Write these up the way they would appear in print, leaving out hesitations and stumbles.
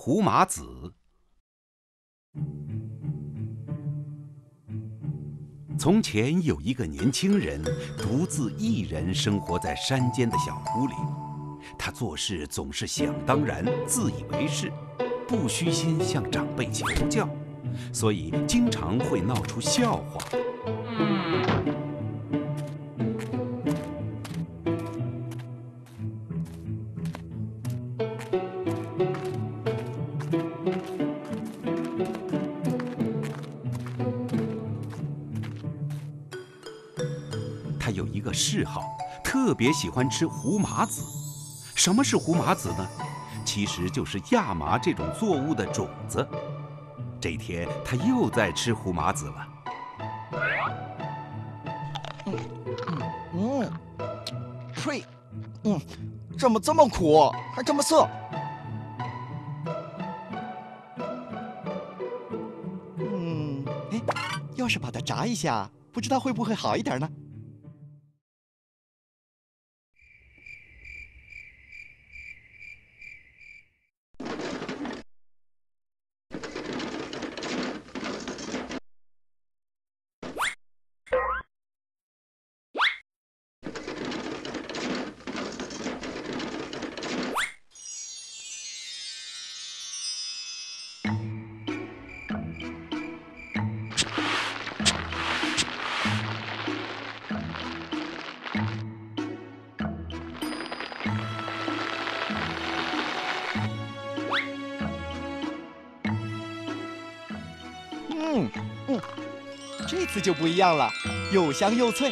胡麻子。从前有一个年轻人，独自一人生活在山间的小屋里。他做事总是想当然，自以为是，不虚心向长辈求教，所以经常会闹出笑话。他有一个嗜好，特别喜欢吃胡麻子。什么是胡麻子呢？其实就是亚麻这种作物的种子。这天，他又在吃胡麻子了。 呸！怎么这么苦，还这么涩？要是把它炸一下，不知道会不会好一点呢？这次就不一样了，又香又脆。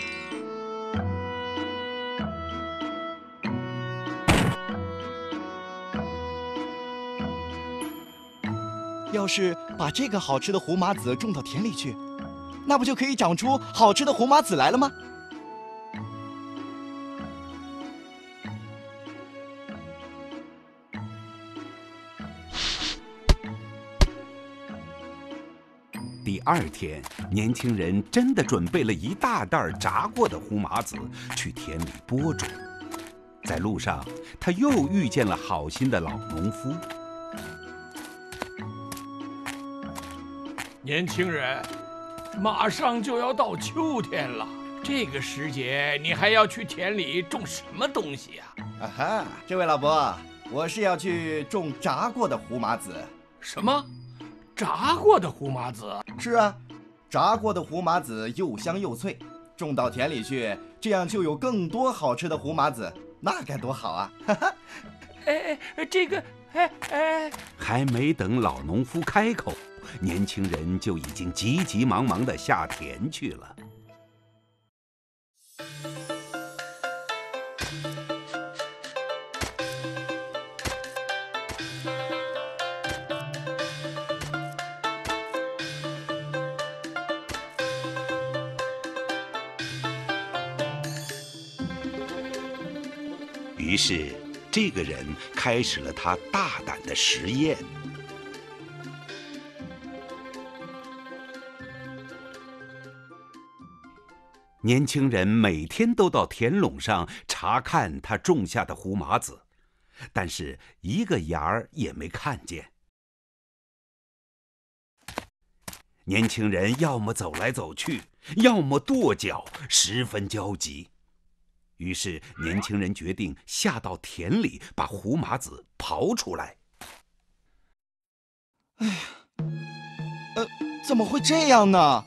要是把这个好吃的胡麻子种到田里去，那不就可以长出好吃的胡麻子来了吗？ 第二天，年轻人真的准备了一大袋炸过的胡麻子去田里播种。在路上，他又遇见了好心的老农夫。 年轻人，马上就要到秋天了，这个时节你还要去田里种什么东西呀？ 啊哈，这位老伯，我是要去种炸过的胡麻子。 什么？炸过的胡麻子？ 是啊，炸过的胡麻子又香又脆，种到田里去，这样就有更多好吃的胡麻子，那该多好啊！哈哈。 这个， 还没等老农夫开口，年轻人就已经急急忙忙地下田去了。于是，这个人开始了他大胆的实验。年轻人每天都到田垄上查看他种下的胡麻子，但是一个芽儿也没看见。年轻人要么走来走去，要么跺脚，十分焦急。于是，年轻人决定下到田里，把胡麻子刨出来。 哎呀，怎么会这样呢？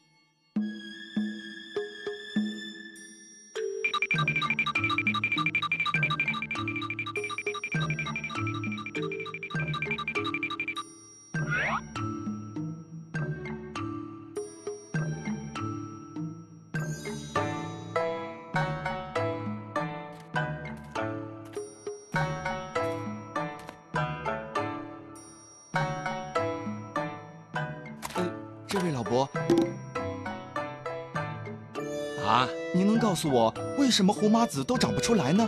这位老伯， 啊， 您能告诉我为什么胡麻子都长不出来呢？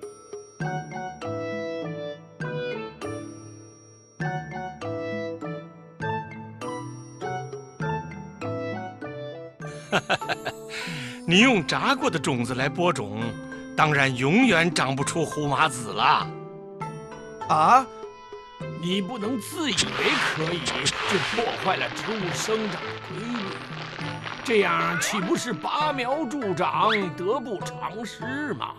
你用炸过的种子来播种，当然永远长不出胡麻子了。 啊？ 你不能自以为可以就破坏了植物生长的规律，这样岂不是拔苗助长，得不偿失吗？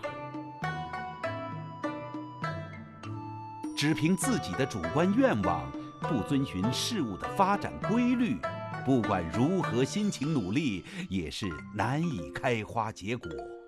只凭自己的主观愿望，不遵循事物的发展规律，不管如何辛勤努力，也是难以开花结果。